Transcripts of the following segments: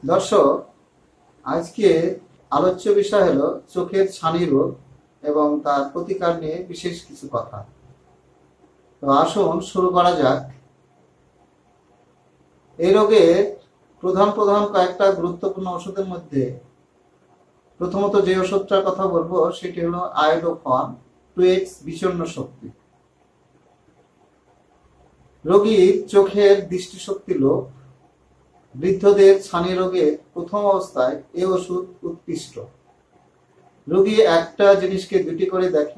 দর্শক, আজকে আলোচ্য বিষয় হলো চোখের ছানি রোগ এবং তার প্রতিকার নিয়ে বিশেষ কিছু কথা। তো আসুন শুরু করা যাক। এই রোগের প্রধান প্রধান কয়েকটা গুরুত্বপূর্ণ ওষুধের মধ্যে প্রথমত যে ওষুধটার কথা বলবো সেটি হলো আয়োডোফন 2x বিষণ্ণ শক্তি। রোগীর চোখের দৃষ্টিশক্তি লোপ, বৃদ্ধদের ছানি রোগের প্রথম অবস্থায় এই ওষুধ উৎকৃষ্ট। রোগী একটা জিনিসকে দুটি করে দেখে,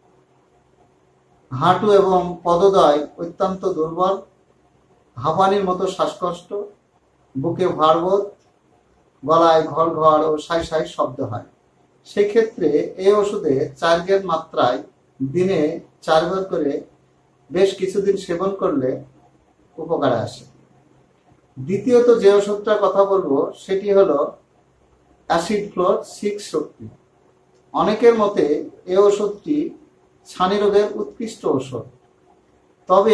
হাঁটু এবং পদদ্বয় অত্যন্ত দুর্বল, হাঁপানির মতো শ্বাসকষ্ট, বুকে ভারবোধ, গলায় ঘর ঘর ও সাই সাই শব্দ হয়। সেক্ষেত্রে এই ওষুধে 4 গ্রাম মাত্রায় দিনে 4 বার করে বেশ কিছুদিন সেবন করলে উপকারে আসে। দ্বিতীয়ত যে ওষুধটার কথা বলবো সেটি হলো অ্যাসিড ফ্লোর 6 শক্তি। অনেকের মতে এই ওষুধটি ছানি রোগের উৎকৃষ্ট ওষুধ। তবে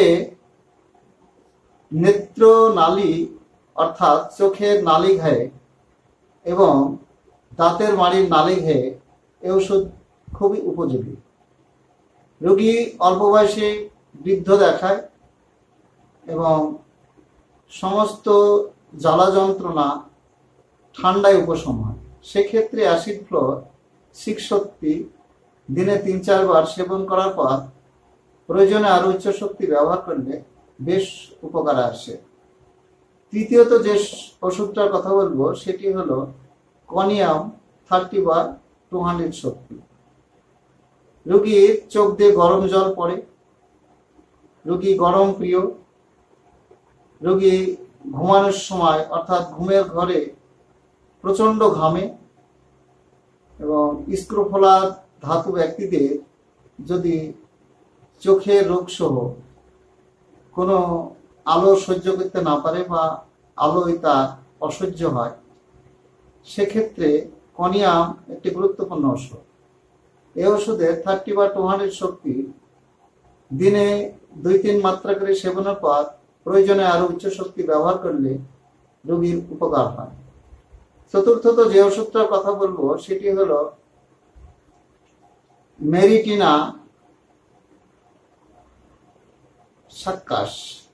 নেত্রনালী অর্থাৎ চোখের নালীঘায়ে এবং দাঁতের মাড়ির নালীঘায়ে এই ওষুধ খুবই উপযোগী। রোগী অল্প বয়সে বৃদ্ধ দেখায় এবং সমস্ত জ্বালা যন্ত্রণা ঠান্ডায় উপশম হয়। সেক্ষেত্রে অ্যাসিড ফ্লোর 6 শক্তি দিনে 3-4 বার সেবন করার পর প্রয়োজনে আরো উচ্চ শক্তি ব্যবহার করলে বেশ উপকারে আসে। তৃতীয়ত যে ওষুধটার কথা বলবো সেটি হলো কনিয়াম 30 বা 200 শক্তি। রোগীর চোখ দিয়ে গরম জল পড়ে, রোগী গরম প্রিয়, রোগী ঘুমানোর সময় অর্থাৎ ঘুমের ঘরে প্রচন্ড ঘামে এবং স্ক্রোফোলা ধাতু ব্যক্তিদের যদি চোখের রোগ সহ কোনো আলো সহ্য করতে না পারে বা আলোয় তার অসহ্য হয়, সেক্ষেত্রে কনিয়াম একটি গুরুত্বপূর্ণ ওষুধ। এই ওষুধের 30 বা 200 শক্তি দিনে 2-3 মাত্রা করে সেবনের পর প্রয়োজনে আরো উচ্চ শক্তি ব্যবহার করলে রোগীর উপকার হয়। চতুর্থত যে ওষুধটার কথা বলবো সেটি হলো মেরিটিনা সাক্কাস।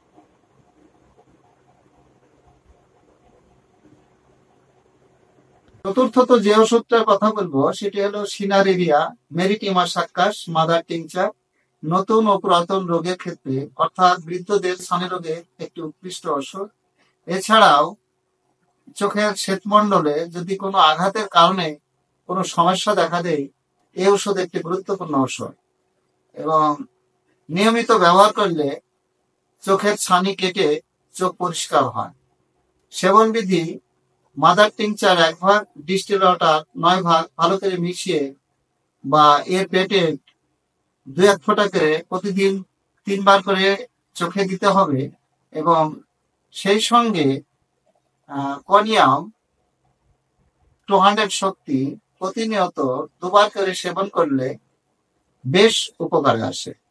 চতুর্থত যে ওষুধটার কথা বলবো সেটি হলো সিনারেরিয়া মেরিটিমা সাক্কাস মাদার টিংচার। নতুন ও পুরাতন রোগের ক্ষেত্রে অর্থাৎ বৃদ্ধদের ছানি রোগে একটি উৎকৃষ্ট ওষুধ। এছাড়াও চোখের শ্বেতমণ্ডলে যদি কোনো আঘাতের কারণে কোনো সমস্যা দেখা দেয়, এই ওষুধ একটি গুরুত্বপূর্ণ ওষুধ এবং নিয়মিত ব্যবহার করলে চোখের ছানি কেটে চোখ পরিষ্কার হয়। সেবন বিধি: মাদার টিংচার 1 ভাগ, ডিস্টিল ওয়াটার 9 ভাগ ভালো করে মিশিয়ে বা এর পেটেন্ট 2-1 ফোঁটা করে প্রতিদিন 3 বার করে চোখে দিতে হবে এবং সেই সঙ্গে কনিয়াম 200 শক্তি প্রতিনিয়ত 2 বার করে সেবন করলে বেশ উপকারে আসে।